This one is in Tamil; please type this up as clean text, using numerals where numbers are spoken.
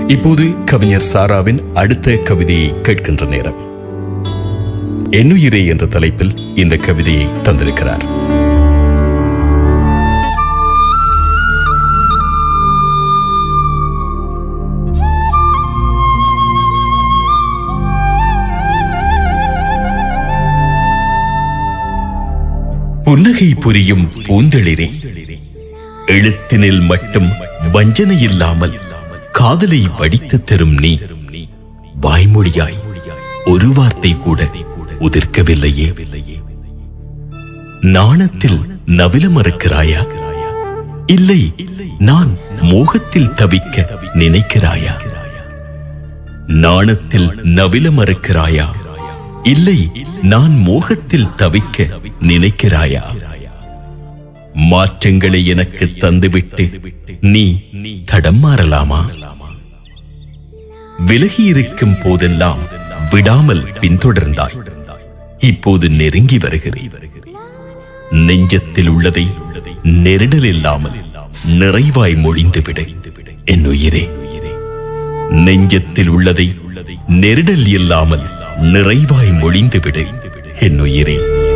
இப்போது கவிஞர் சாராவின் அடுத்த கவிதையை கேட்கின்ற நேரம். என்னுயிரே என்ற தலைப்பில் இந்த கவிதையை தந்திருக்கிறார். புன்னகை புரியும் பூந்தளிரே, எழுத்தினில் மட்டும் வஞ்சனை இல்லாமல் காதலை வடித்து தரும் நீ, வாய்மொழியாய் ஒரு வார்த்தை கூட உதிர்க்கவில்லையே. நாணத்தில் நவில மறுக்கிறாயா? இல்லை, நான் மோகத்தில் தவிக்க நினைக்கிறாயா? நாணத்தில் நவில மறுக்கிறாயா? இல்லை, நான் மோகத்தில் தவிக்க நினைக்கிறாயா? மாற்றங்களை எனக்கு தந்துவிட்டு நீ தடம் மாறலாமா? விலகி இருக்கும் போதெல்லாம் விடாமல் பின்தொடர்ந்தாய், இப்போது நெருங்கி வருகிறேன். நெஞ்சத்தில் உள்ளதை நெருடல் இல்லாமல் நிறைவாய் மொழிந்துவிட என் உயிரே. நெஞ்சத்தில் உள்ளதை நெருடல் இல்லாமல் நிறைவாய் மொழிந்துவிட என் உயிரே.